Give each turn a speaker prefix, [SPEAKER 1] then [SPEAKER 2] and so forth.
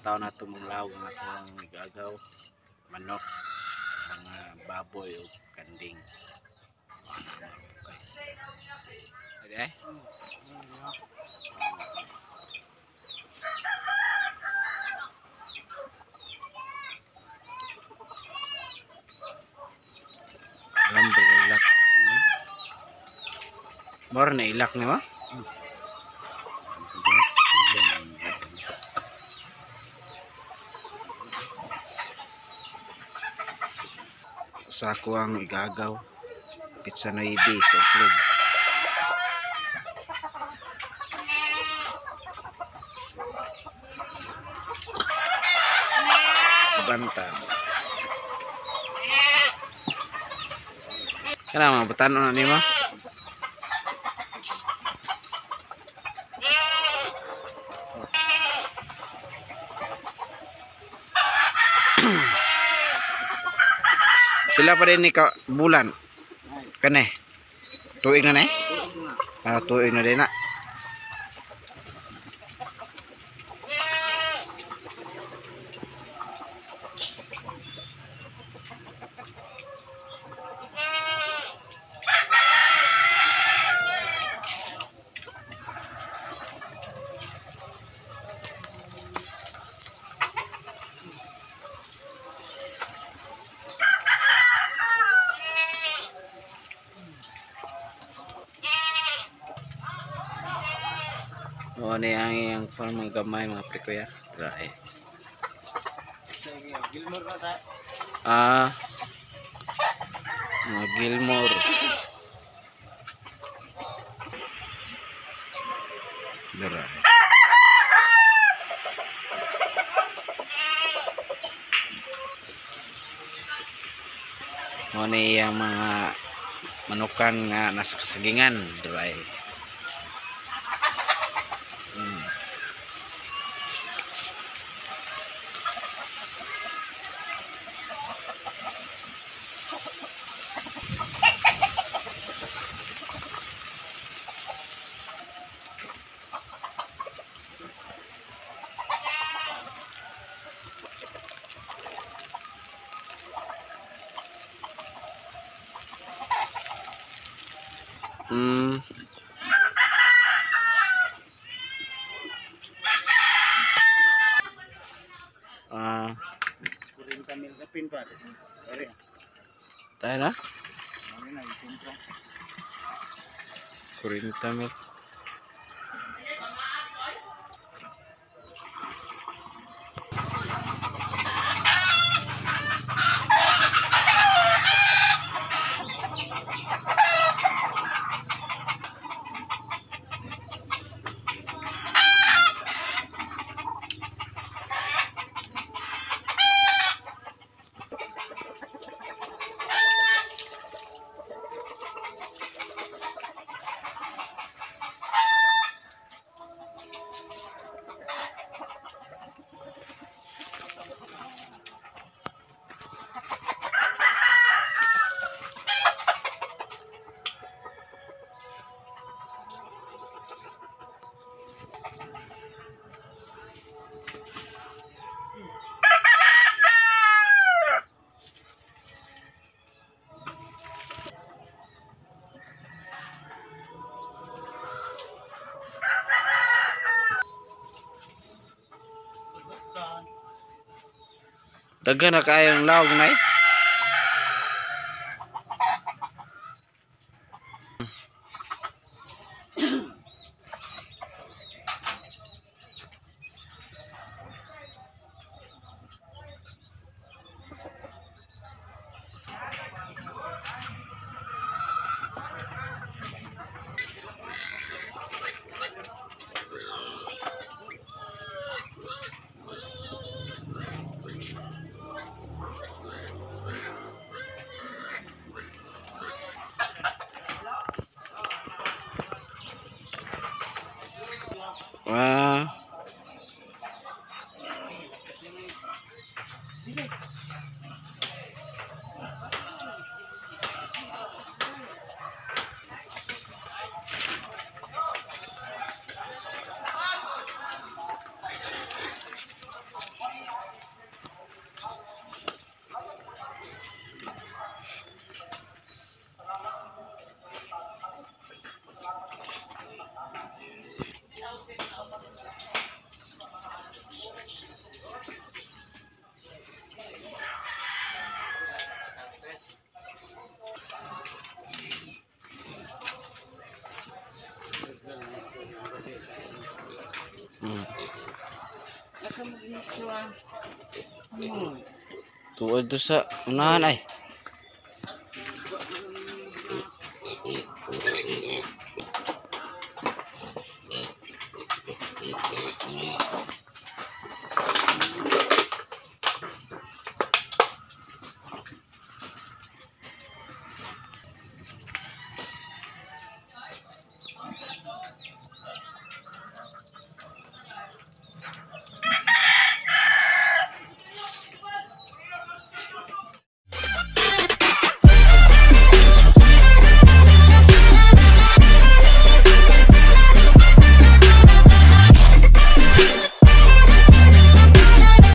[SPEAKER 1] taon na tumulaw ng akong gagaw, manok, mga baboy o kanding. Okay. Alam ba ilak? Moro na ilak ni mo? Sa ako ang igagaw pizza na ibi sa itlog. Banta. Kailangan mabutan na nimo. Pila pa rin ni ka bulan? Kane? Tuig na na eh? Tuig na din na. O ano yung farm mga gamay mga prikuya. Right. Mga Gilmore. Dara. O ano yung mga manukan nga nasa kasagingan. Right. Tayo na? 40 mil. Daghan na kayong lawg na eh. Asa mo ginagawa? Ano?
[SPEAKER 2] Tuod to sa unahan ay.